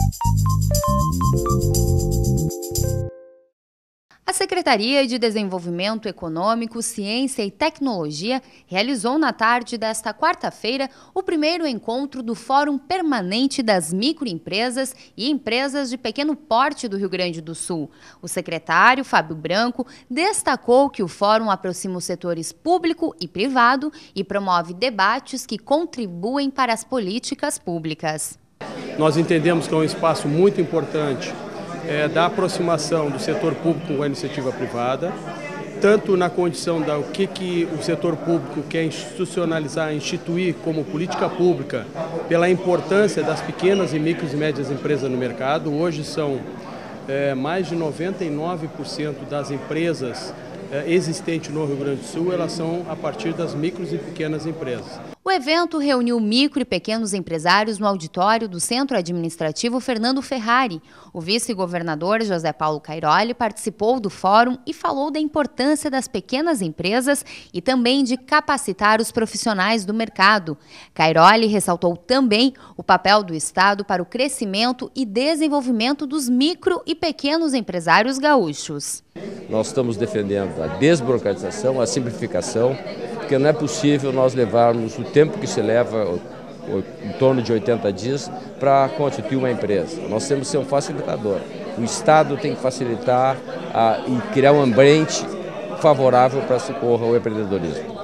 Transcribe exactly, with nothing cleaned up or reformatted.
A Secretaria de Desenvolvimento Econômico, Ciência e Tecnologia realizou na tarde desta quarta-feira o primeiro encontro do Fórum Permanente das Microempresas e Empresas de Pequeno Porte do Rio Grande do Sul. O secretário, Fábio Branco, destacou que o fórum aproxima os setores público e privado e promove debates que contribuem para as políticas públicas. Nós entendemos que é um espaço muito importante É, da aproximação do setor público com a iniciativa privada, tanto na condição da o que, que o setor público quer institucionalizar, instituir como política pública, pela importância das pequenas e micros e médias empresas no mercado. Hoje são é, mais de noventa e nove por cento das empresas é, existentes no Rio Grande do Sul, elas são a partir das micros e pequenas empresas. O evento reuniu micro e pequenos empresários no auditório do Centro Administrativo Fernando Ferrari. O vice-governador José Paulo Cairoli participou do fórum e falou da importância das pequenas empresas e também de capacitar os profissionais do mercado. Cairoli ressaltou também o papel do Estado para o crescimento e desenvolvimento dos micro e pequenos empresários gaúchos. Nós estamos defendendo a desburocratização, a simplificação, porque não é possível nós levarmos o tempo que se leva, em torno de oitenta dias, para constituir uma empresa. Nós temos que ser um facilitador. O Estado tem que facilitar a, e criar um ambiente favorável para socorrer ao empreendedorismo.